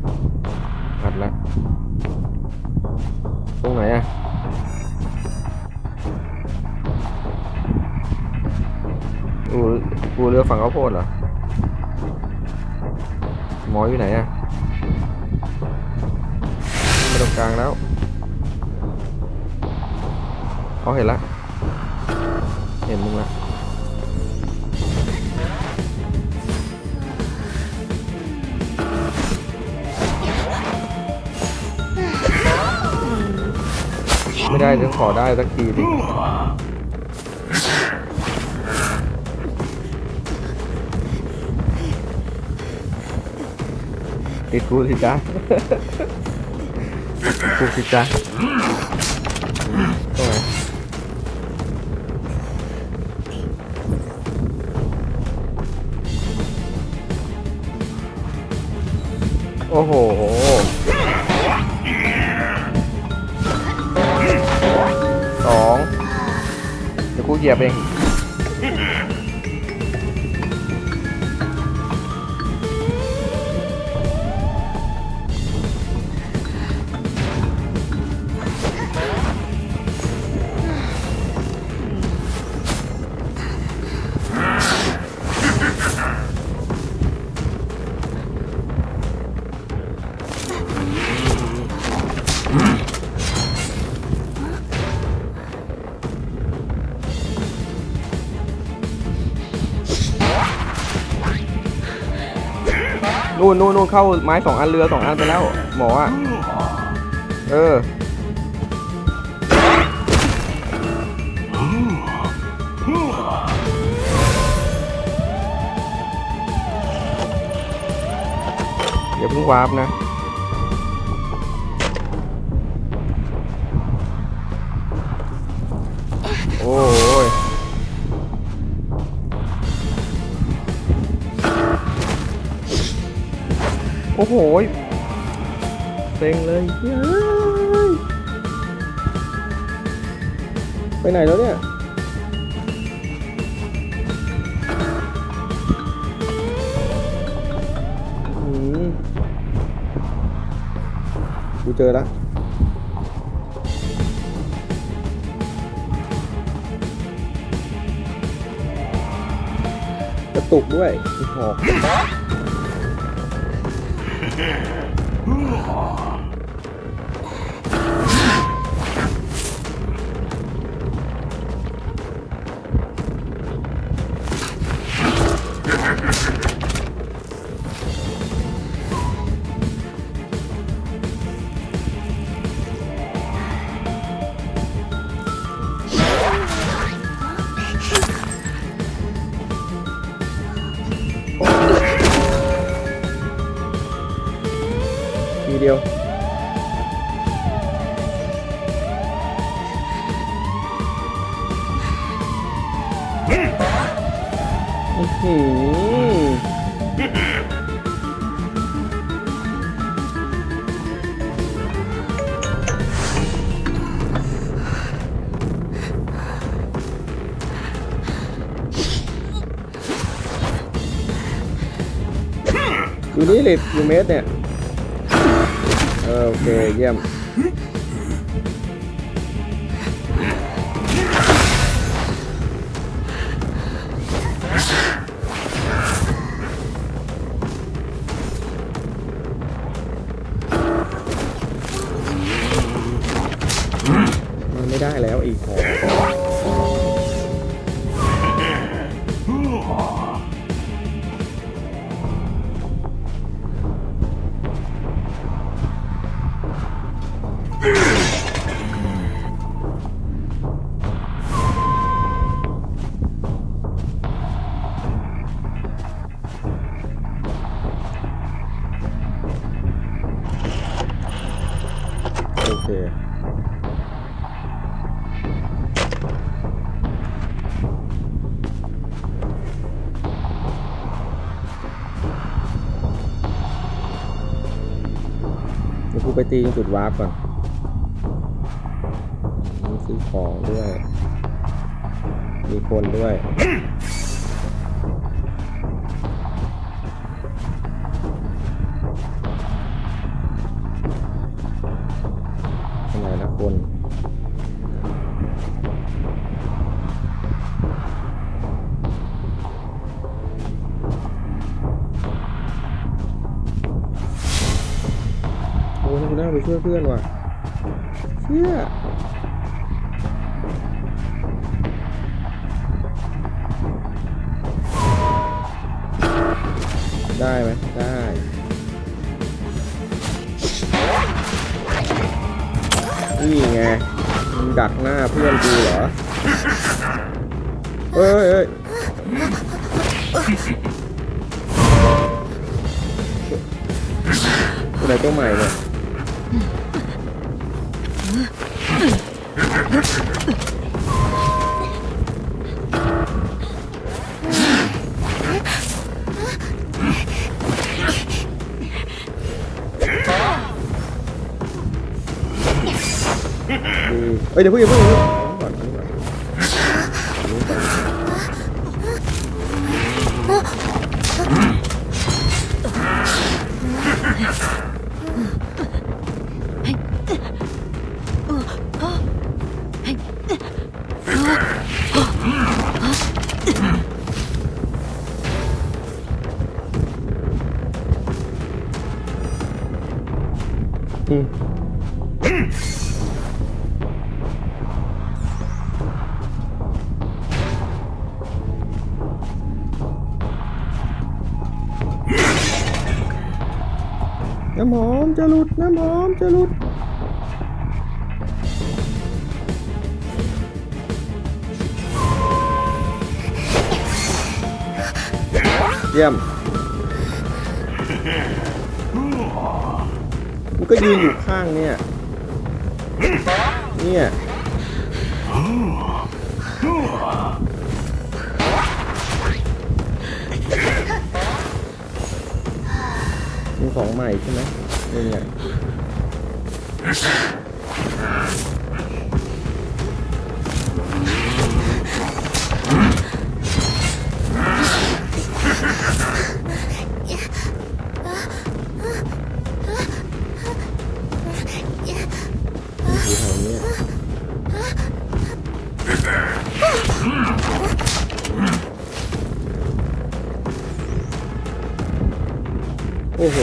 อัดละตรงไหนอะอูเรือฝั่งข้าวโพดเหรอหมออยู่ไหนอะมาตรงกลางแล้วเขาเห็นละเห็นมึงละไม่ได้ถึงขอได้สักทีดิติดกูสิจ๊ะกูสิจ๊ะตรงไหนโอ้โหสองเดี๋ยวกูเหยียบเองนู่นเข้าไม้2 อันเรือ2 อันไปแล้วหมออ่ะอย่าเพิ่งวาร์ปนะโอ้ยโอ้โหเซ็งเลยเฮ้ยไปไหนแล้วเนี่ยกูเจอแล้วกระตุกด้วยหอกทีเดียวอยู่นี่เลยอยู่เมตรเนี่ยโอเคเยี่ยมมันไม่ได้แล้วอีกหอโอเคเดี๋ยวกูไปตีจุดวาร์ปก่อนซื้อของด้วยมีคนด้วยกูน่าไปช่วยเพื่อนว่ะเชี่ยได้ไหมได้นี่ไงมึงดักหน้าเพื่อนกูเหรอเอ้ยตัวไหนตัวใหม่เนี่ยเดี๋ยวอย่าเพิ่งก่อนน้ำหอมจะหลุดน้ำหอมจะหลุดเยี่ยมมันก็ยืนอยู่ข้างเนี่ยมีของใหม่ใช่ไหมนี่ไงโอ้โห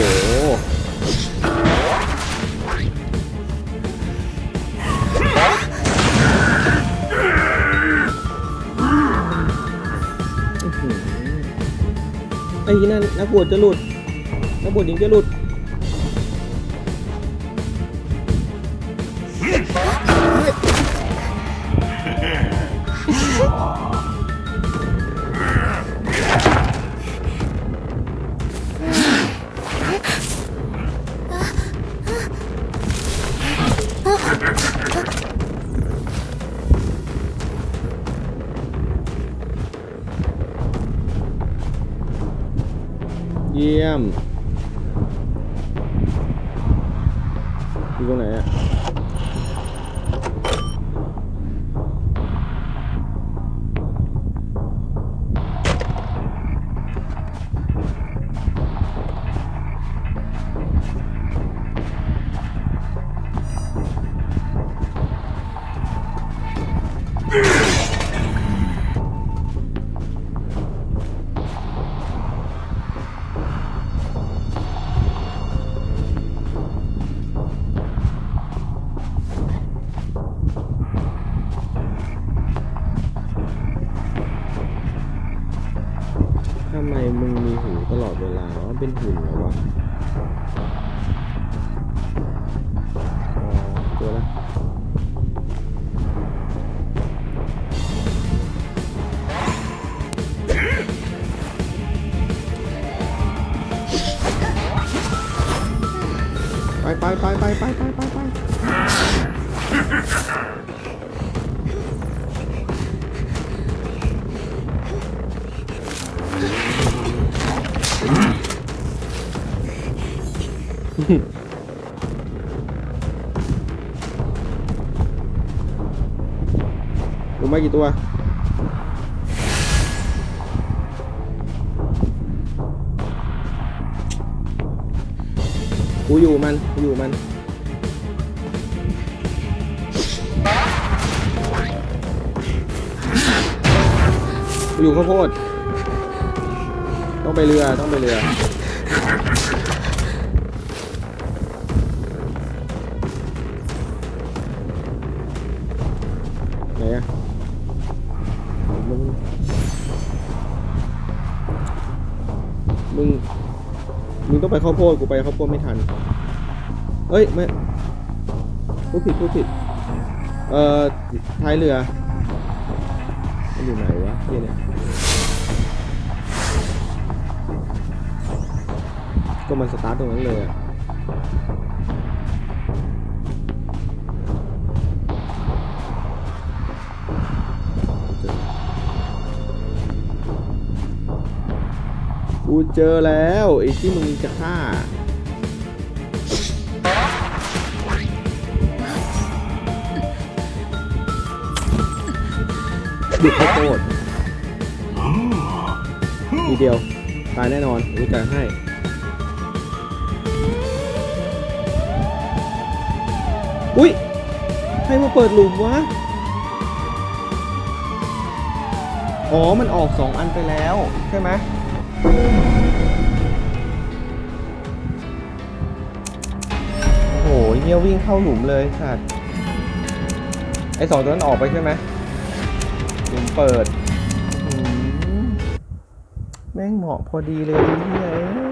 ไอ้นั่นนักบวชจะหลุดนักบวชหญิงจะหลุดเยี่ยมอยู่ตรงไหนอะทำไมมึงมีหูตลอดเวลาว่าเป็นหุ่นเหรอวะตัวละไปลงมากี่ตัวกูอยู่มันอยู่ข้าวโพดต้องไปเรือไปข้าวโพดกูไปข้าวโพดไม่ทันเอ้ยไม่พูดผิดท้ายเรือมันอยู่ไหนวะที่เนี่ยก็มันสตาร์ทตรงนั้นเลยอะกูเจอแล้วไอ้ที่มึงจะฆ่าหยุดข้าวโพดทีเดียวตายแน่นอนรู้ใจให้อุ้ยใครมาเปิดหลุมวะอ๋อมันออก2 อันไปแล้วใช่ไหมโอ้โหเงี้ยวิ่งเข้าหลุมเลยสัตว์ไอ้2 ตัวนั้นออกไปใช่ไหมหลุมเปิดแม่งเหมาะพอดีเลยที่ไหน